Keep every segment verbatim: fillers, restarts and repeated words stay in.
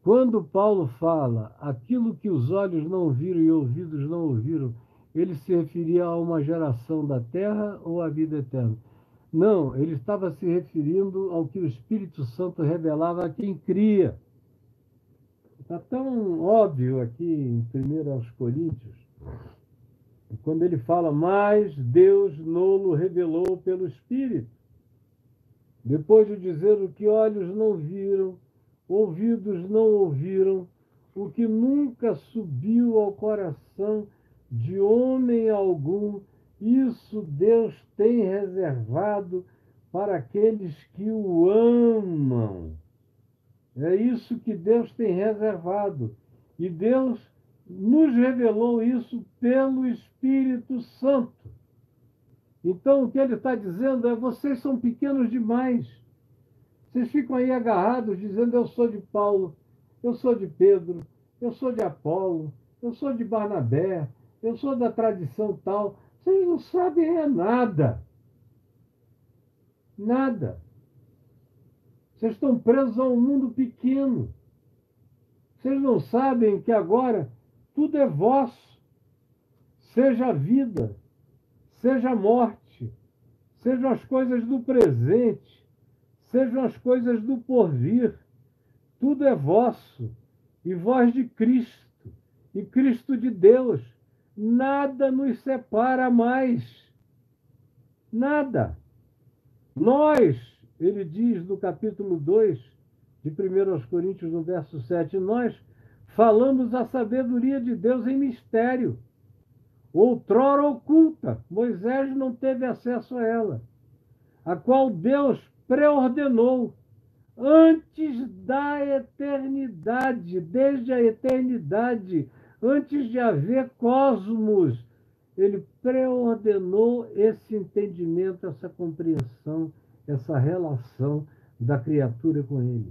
Quando Paulo fala aquilo que os olhos não viram e ouvidos não ouviram, ele se referia a uma geração da terra ou à vida eterna? Não, ele estava se referindo ao que o Espírito Santo revelava a quem cria. Está tão óbvio aqui em primeiro aos Coríntios, quando ele fala, mas Deus nolo revelou pelo Espírito. Depois de dizer o que olhos não viram, ouvidos não ouviram, o que nunca subiu ao coração de homem algum, isso Deus tem reservado para aqueles que o amam. É isso que Deus tem reservado. E Deus nos revelou isso pelo Espírito Santo. Então, o que ele está dizendo é: vocês são pequenos demais. Vocês ficam aí agarrados, dizendo: eu sou de Paulo, eu sou de Pedro, eu sou de Apolo, eu sou de Barnabé, eu sou da tradição tal. Vocês não sabem é nada. Nada. Vocês estão presos a um mundo pequeno. Vocês não sabem que agora tudo é vosso. Seja a vida, seja a morte, sejam as coisas do presente, sejam as coisas do porvir. Tudo é vosso, e vós de Cristo, e Cristo de Deus. Nada nos separa mais. Nada. Nós, ele diz no capítulo dois, de primeiro aos Coríntios, no verso sete, nós falamos a sabedoria de Deus em mistério, outrora oculta. Moisés não teve acesso a ela, a qual Deus preordenou antes da eternidade, desde a eternidade, antes de haver cosmos. Ele preordenou esse entendimento, essa compreensão, essa relação da criatura com ele.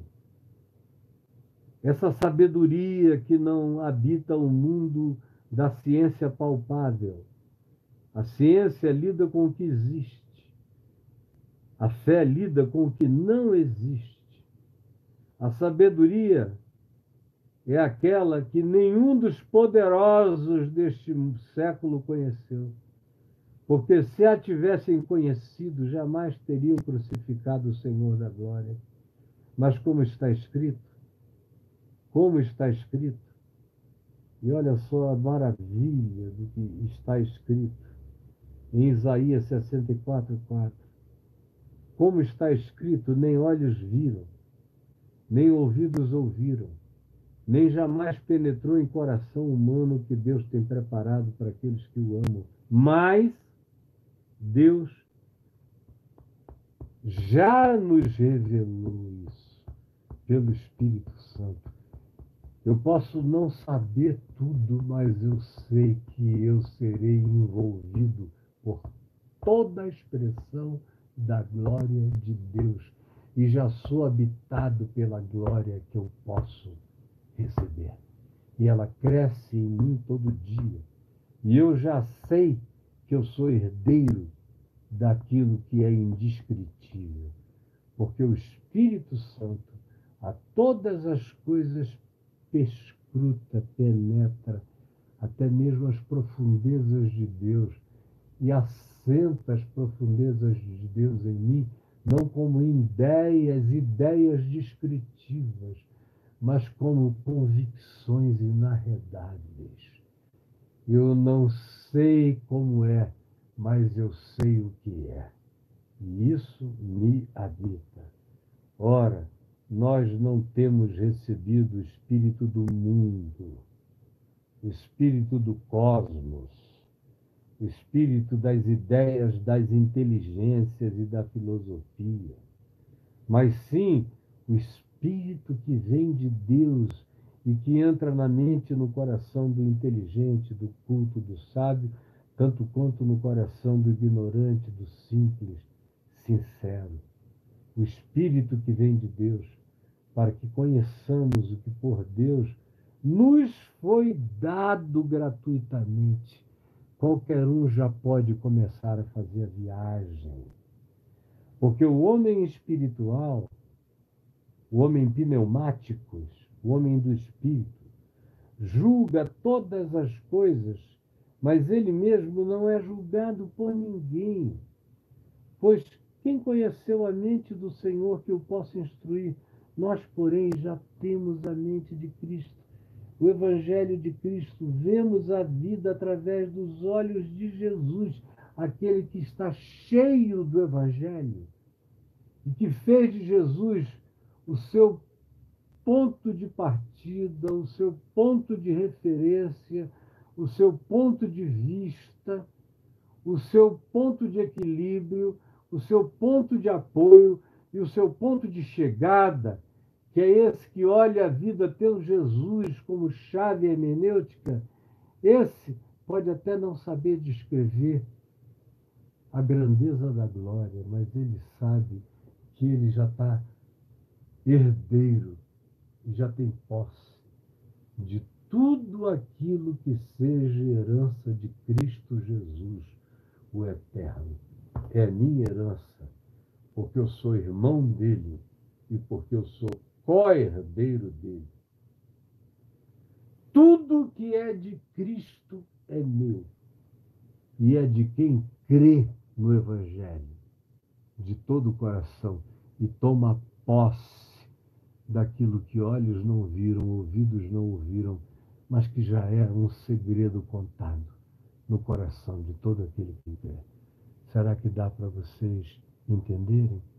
Essa sabedoria que não habita o mundo da ciência palpável. A ciência lida com o que existe. A fé lida com o que não existe. A sabedoria é aquela que nenhum dos poderosos deste século conheceu. Porque se a tivessem conhecido, jamais teriam crucificado o Senhor da glória. Mas como está escrito, como está escrito, e olha só a maravilha do que está escrito em Isaías sessenta e quatro, quatro. Como está escrito, nem olhos viram, nem ouvidos ouviram, nem jamais penetrou em coração humano o que Deus tem preparado para aqueles que o amam. Mas Deus já nos revelou isso pelo Espírito Santo. Eu posso não saber tudo, mas eu sei que eu serei envolvido por toda a expressão da glória de Deus. E já sou habitado pela glória que eu posso receber. E ela cresce em mim todo dia. E eu já sei que eu sou herdeiro daquilo que é indescritível. Porque o Espírito Santo a todas as coisas perscruta, penetra, até mesmo as profundezas de Deus, e assenta as profundezas de Deus em mim, não como ideias, ideias descritivas, mas como convicções inarredáveis. Eu não sei como é, mas eu sei o que é. E isso me habita. Ora, nós não temos recebido o espírito do mundo, o espírito do cosmos, o espírito das ideias, das inteligências e da filosofia, mas sim o espírito que vem de Deus e que entra na mente e no coração do inteligente, do culto, do sábio, tanto quanto no coração do ignorante, do simples, sincero. O Espírito que vem de Deus, para que conheçamos o que por Deus nos foi dado gratuitamente. Qualquer um já pode começar a fazer a viagem. Porque o homem espiritual, o homem pneumáticos, o homem do espírito, julga todas as coisas, mas ele mesmo não é julgado por ninguém. Pois quem conheceu a mente do Senhor que o possa instruir? Nós, porém, já temos a mente de Cristo. O Evangelho de Cristo, vemos a vida através dos olhos de Jesus, aquele que está cheio do Evangelho e que fez de Jesus o seu ponto de partida, o seu ponto de referência, o seu ponto de vista, o seu ponto de equilíbrio, o seu ponto de apoio e o seu ponto de chegada, que é esse que olha a vida tendo Jesus como chave hermenêutica. Esse pode até não saber descrever a grandeza da glória, mas ele sabe que ele já está herdeiro e já tem posse de tudo aquilo que seja herança de Cristo Jesus, o Eterno. É minha herança, porque eu sou irmão dele e porque eu sou co-herdeiro dele. Tudo que é de Cristo é meu e é de quem crê no Evangelho de todo o coração e toma posse daquilo que olhos não viram, ouvidos não ouviram, mas que já é um segredo contado no coração de todo aquele que crê. Será que dá para vocês entenderem?